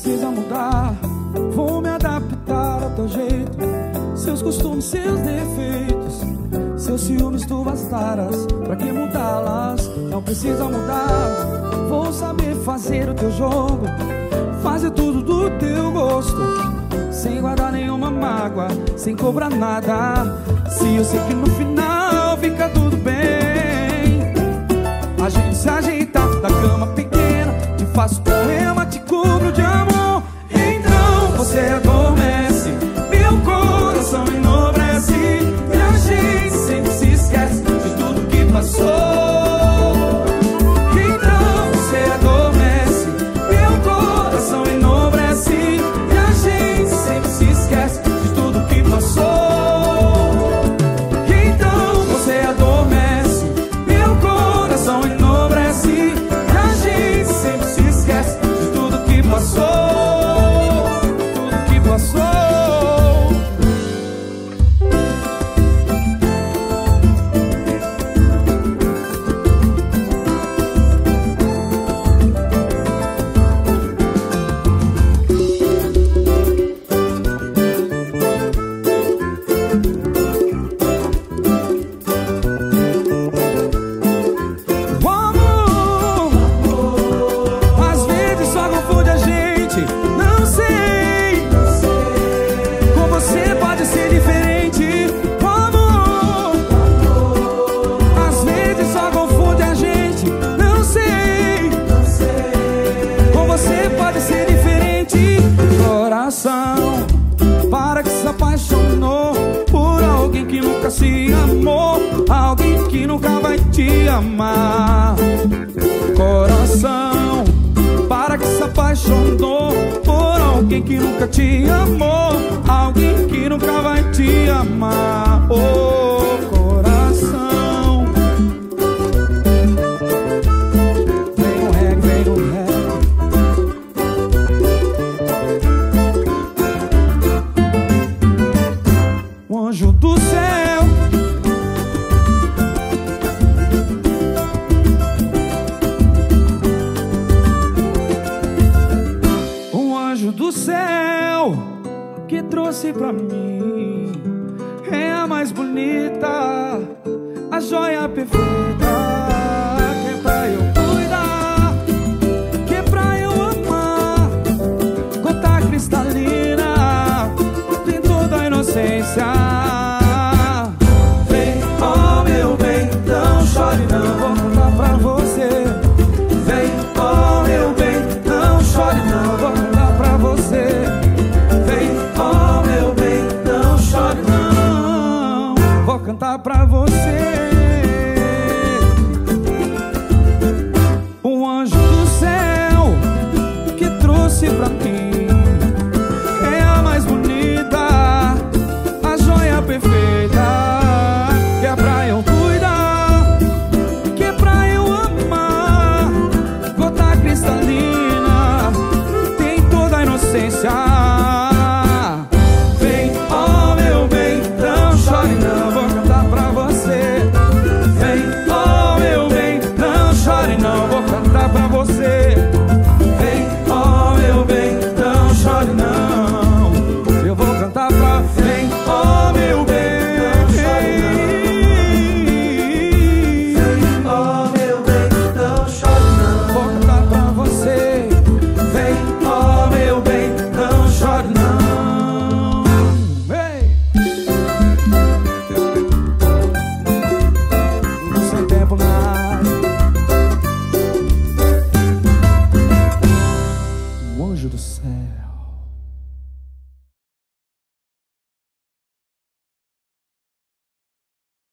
precisa mudar. Vou me adaptar ao teu jeito, seus costumes, seus defeitos, seus ciúmes, tuas taras, pra que mudá-las? Não precisa mudar. Vou saber fazer o teu jogo, fazer tudo do teu gosto, sem guardar nenhuma mágoa, sem cobrar nada. Se eu sei que no final fica tudo bem, a gente se ajeita da cama pequena, te faço poema, te cubro de amor. Então você adormece, meu coração enobrece, e a gente sempre se esquece de tudo que passou. Para que se apaixonou por alguém que nunca se amou, alguém que nunca vai te amar. Coração, para que se apaixonou por alguém que nunca te amou, alguém que nunca vai te amar. Oh, coração. Vem no reggae, vem no reggae. Anjo do céu, um anjo do céu que trouxe pra mim é a mais bonita, a joia perfeita, que é pra eu cuidar, que é pra eu amar, gota cristalina, tem toda a inocência. Cantar pra você. Um anjo do céu que trouxe pra mim é a mais bonita, a joia perfeita, que é pra eu cuidar, que é pra eu amar, gota cristalina, tem toda a inocência. Anjo do céu.